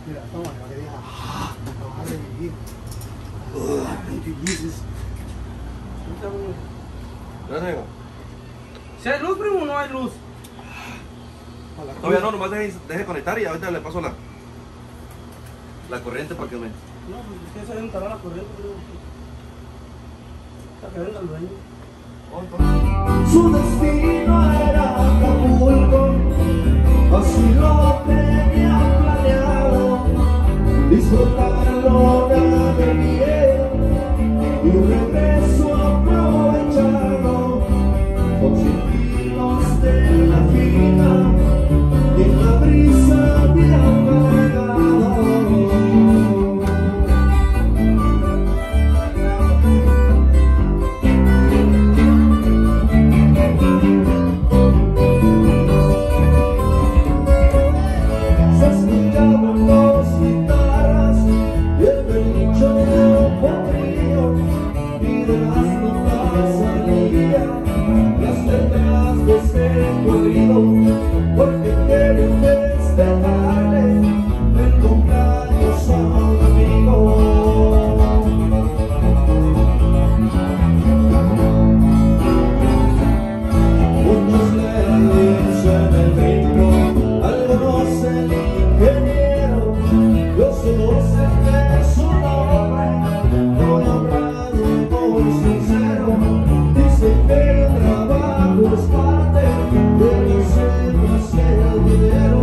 Mira, toma, lo que diga. Trabajar de vivir. Gracias. ¿Si hay luz, primo, o no hay luz? Todavía no, nomás deje conectar y ahorita le paso la corriente para que me... No, pues es que se debe instalar la corriente, primo. Está que venga el dueño. Su destino era Acapulco, así lo tenía planeado, disfrutarlo de miel y regreso aprovecharlo, con 100 kilos de la fina y en la brisa de apagado. Porque quiero festejarle el cumpleaños a un amigo. Muchos le dicen el gringo, algunos el ingeniero, yo solo sé que es un hombre muy honrado y muy sincero. Dice que el trabajo es parte de los sueños y el dinero.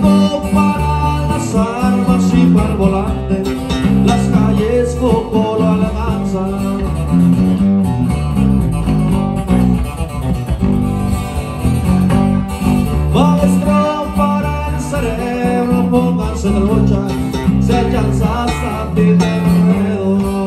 tiempo para las armas y para el volante, las calles con polo alabanza. Maestro, para el cerebro pónganse trocha, se echan salsa de enredo.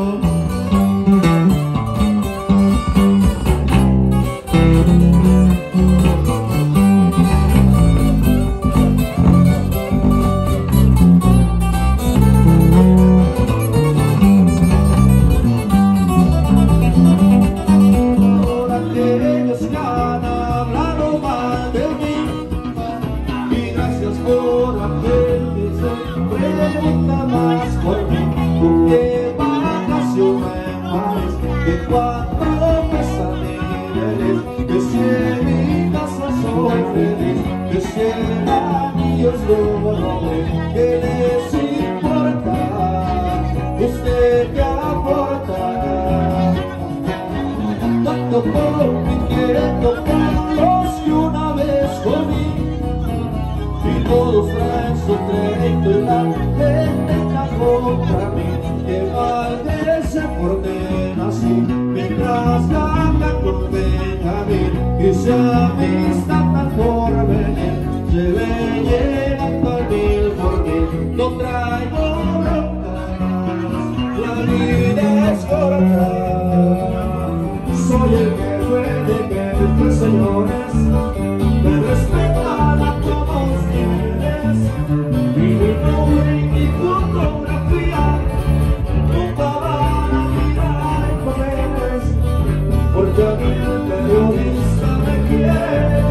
¿Qué les importa? ¿Usted qué aporta? Tanto por mí quieren tocarlos que una vez comí, y todos traen su crédito y la gente está contra mí. Que mal que se porten así, mientras ganan con Benjamín y se amistan tan por venir. Se ve llegando al 1000 por 1000, no traigo broncas, la vida es corta. Soy el que duele que los señores me respetan a todos niveles, y mi nombre y mi fotografía nunca van a mirar en papeles, porque a mí el periodista me quiere.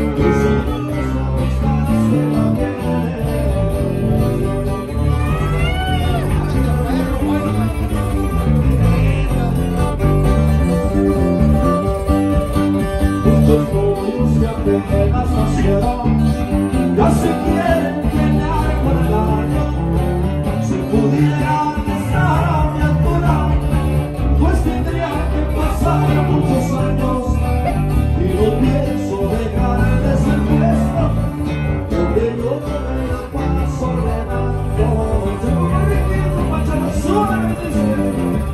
De la sociedad ya se quieren pelear por el año. Si pudieran estar a mi altura, pues tendría que pasar muchos años, y no pienso dejarles el puesto donde yo me la paso ordenando. Se me va repitiendo, Pachano, solamente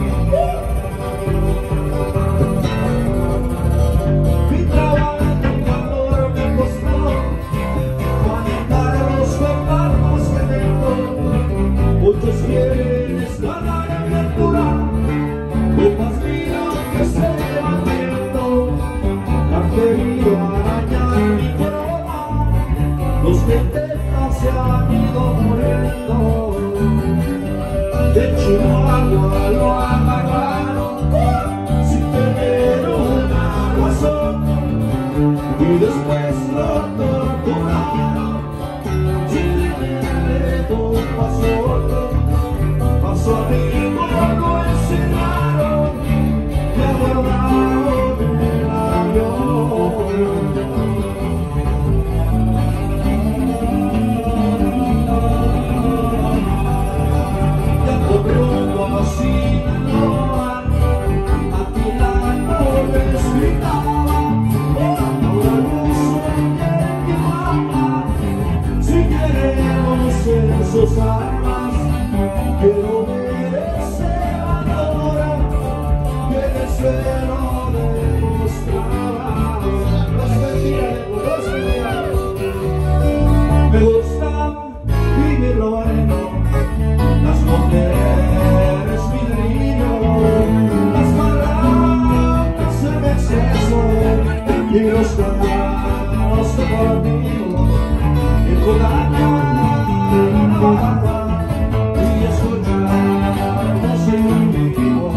mi trabajo. Muchos quieren escalar en mi altura, con más vida que se van viendo. Han querido arañar mi corona, los que intentan se han ido muriendo. De Chihuahua lo agarraron sin tener una razón, y después lo torturaron sin tenerle compasión. A su amigo lo enseñaron y abordaron el avión. Ya con rumbo a Sinaloa, Atilano les gritaba, ahora ruso en Tijuana, si queremos sus armas, pero merece valor, que en el suelo demostraba. Me gusta vivir lo bueno, las mujeres mi brillo, las palabras en exceso y los cantos deportivos, y jugar la navaja y escuchar música en vivo.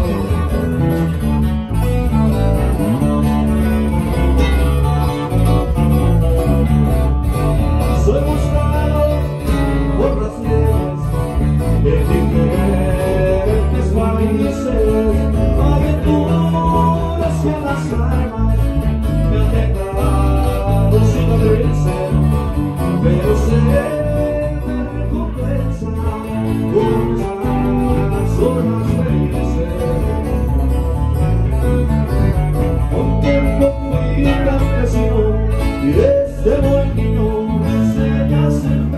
Soy buscado por las leyes de diferentes países, aventuras con las armas me han dejado sin abrirse, pero sé que recompensa con las horas felices. Con tiempo fui campesino y desde buen niño me enseñas el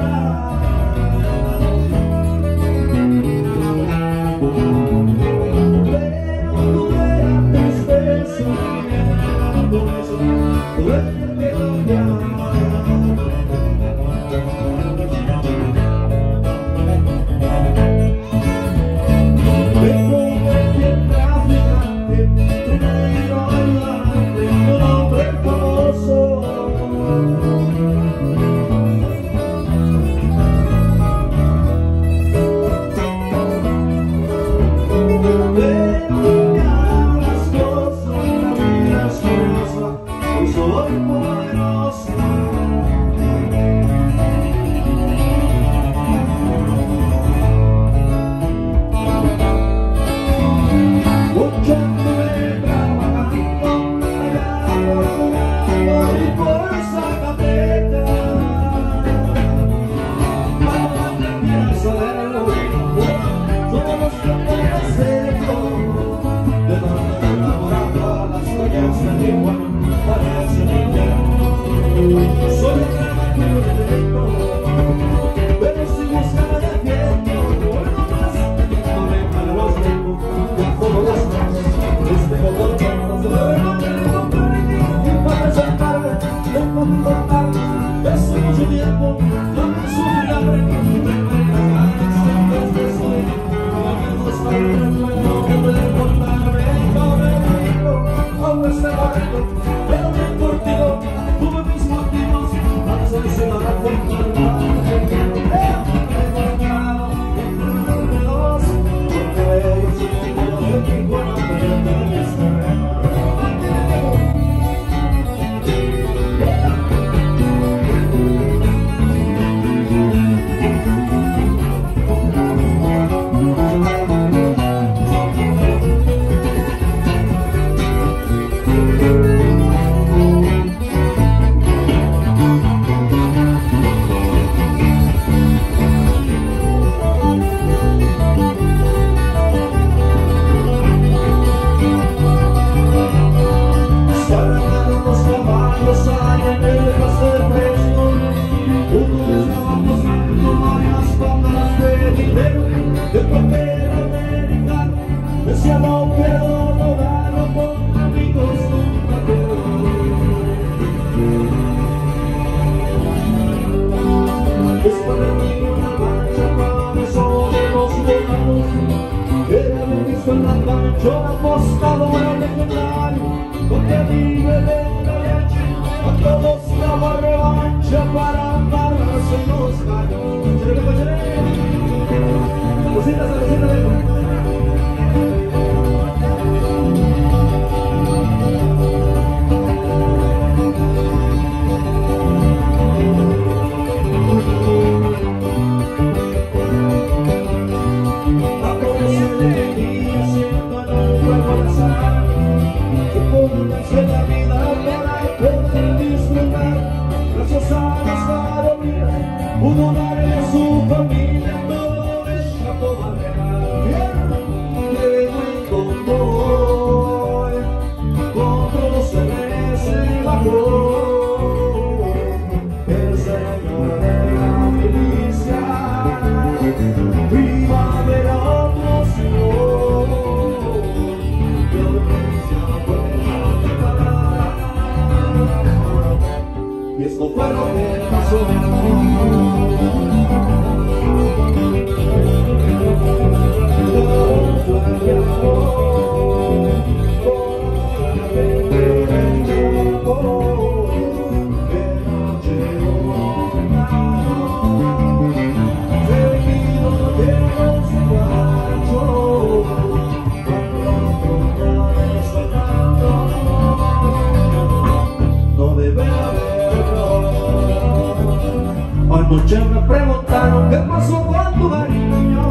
Anoche me preguntaron qué pasó con tu cariño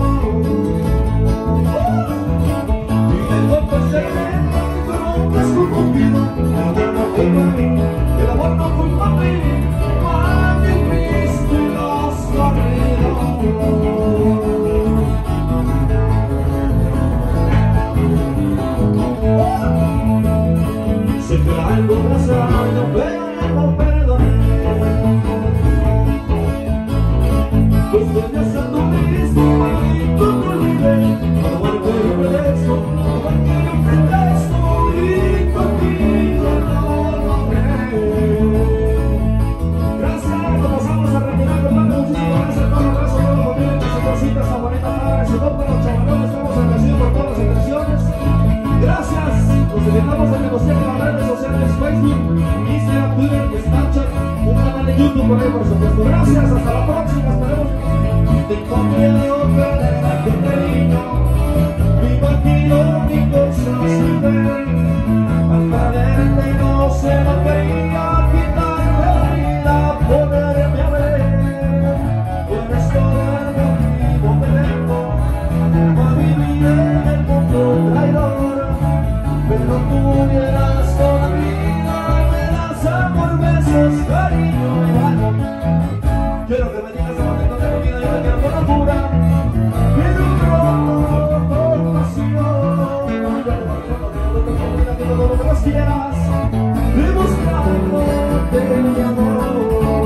y me confesé que tú nunca has confundido. El amor no fue para mí, el amor no fue para mí, más que Cristo y los corridos. Sé que algo pasado, pero no lo perdoné. supuesto. Gracias, hasta la próxima, esperemos. Tengo miedo perder tu cariño, me imagino mi cosa sin ver. Al perderte no se me quería quitar la vida, ponerme a ver. Tienes todo el motivo que tengo para vivir en el mundo traidor, pero tú vieras toda mi vida, me das amor, besos, cariño y algo. Quiero que me digas el momento de tu vida, yo te quiero con locura, pero rojo con pasión. Yo te quiero todo lo que más quieras, demostrándote mi amor.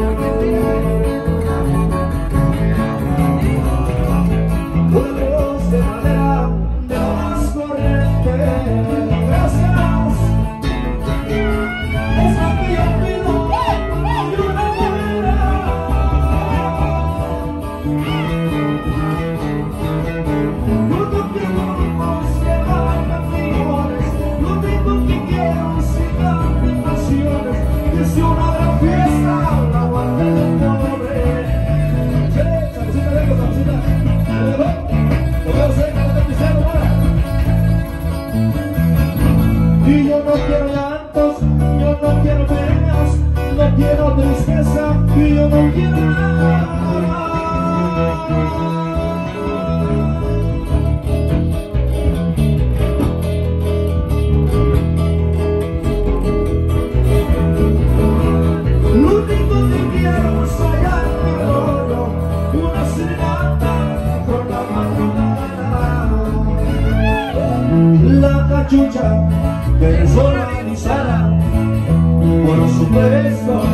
Vuelos de madera, de lo más corriente. Gracias. Es lo que yo pido de una manera. Yo no quiero llevar canciones, lo único que quiero es llevar pasiones. Es una gran fiesta, la guardia del pobre. Sí, salsita, vengo, salsita. Y yo no quiero llantos, yo no quiero penas, no quiero tristeza, y yo no quiero nada. Lo único que quiero es hallar mi rollo, una serenata por la madrugada. La cachucha que desorganizada, por supuesto.